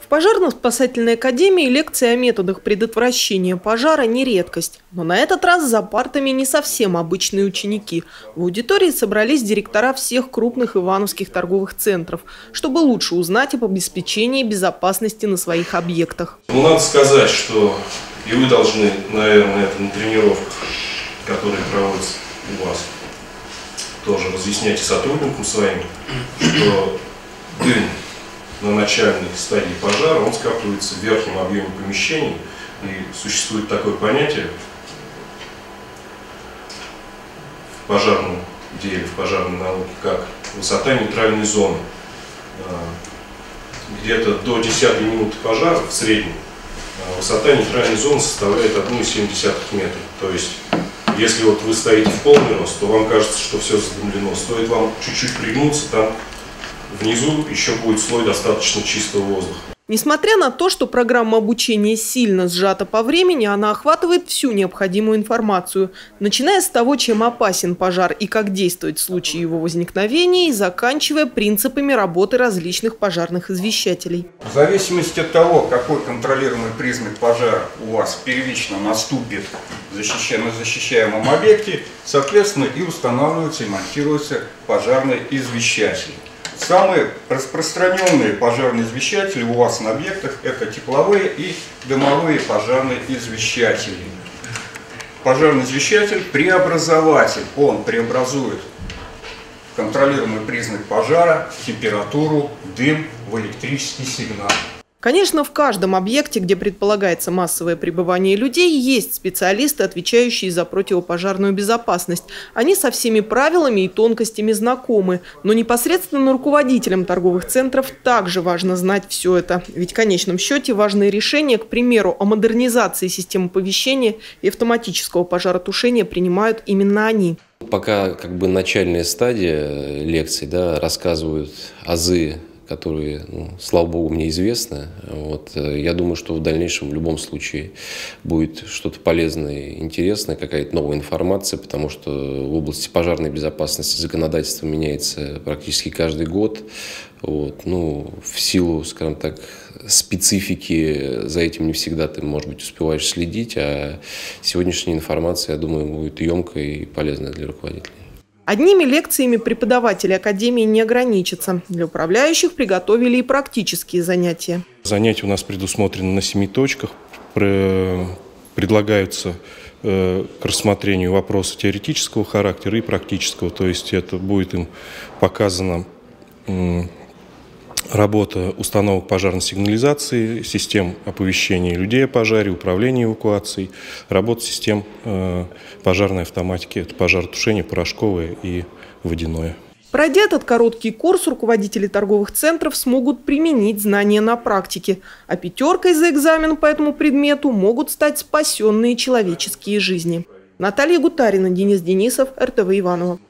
Пожарно-спасательной академии лекции о методах предотвращения пожара не редкость. Но на этот раз за партами не совсем обычные ученики. В аудитории собрались директора всех крупных ивановских торговых центров, чтобы лучше узнать об обеспечении безопасности на своих объектах. Надо сказать, что и вы должны, наверное, это на тренировках, которые проводятся у вас, тоже разъяснять и сотрудникам своим, что дым на начальной стадии пожара, он скапливается в верхнем объеме помещений, и существует такое понятие в пожарном деле, в пожарной науке, как высота нейтральной зоны. Где-то до 10-й минуты пожара в среднем высота нейтральной зоны составляет 1,7 метра. То есть, если вот вы стоите в полный рост, то вам кажется, что все задымлено. Стоит вам чуть-чуть пригнуться, там внизу еще будет слой достаточно чистого воздуха. Несмотря на то, что программа обучения сильно сжата по времени, она охватывает всю необходимую информацию, начиная с того, чем опасен пожар и как действовать в случае его возникновения, и заканчивая принципами работы различных пожарных извещателей. В зависимости от того, какой контролируемый признак пожара у вас первично наступит на защищаемом объекте, соответственно и устанавливаются и монтируются пожарные извещатели. Самые распространенные пожарные извещатели у вас на объектах – это тепловые и дымовые пожарные извещатели. Пожарный извещатель – преобразователь. Он преобразует контролируемый признак пожара, температуру, дым в электрический сигнал. Конечно, в каждом объекте, где предполагается массовое пребывание людей, есть специалисты, отвечающие за противопожарную безопасность. Они со всеми правилами и тонкостями знакомы. Но непосредственно руководителям торговых центров также важно знать все это. Ведь в конечном счете важные решения, к примеру, о модернизации системы оповещения и автоматического пожаротушения принимают именно они. Пока начальная стадия лекций, рассказывают азы, которые, слава богу, мне известны. Я думаю, что в дальнейшем в любом случае будет что-то полезное, интересное, какая-то новая информация, потому что в области пожарной безопасности законодательство меняется практически каждый год. В силу, скажем так, специфики за этим не всегда ты, может быть, успеваешь следить, а сегодняшняя информация, я думаю, будет емкой и полезной для руководителей. Одними лекциями преподаватели академии не ограничатся. Для управляющих приготовили и практические занятия. Занятия у нас предусмотрены на 7 точках. Предлагаются к рассмотрению вопросы теоретического характера и практического. То есть это будет им показана работа установок пожарной сигнализации, систем оповещения людей о пожаре, управления эвакуацией, работа систем пожарной автоматики, это пожаротушение порошковое и водяное. Пройдя этот короткий курс, руководители торговых центров смогут применить знания на практике. А пятеркой за экзамен по этому предмету могут стать спасенные человеческие жизни. Наталья Гутарина, Денис Денисов, РТВ Иваново.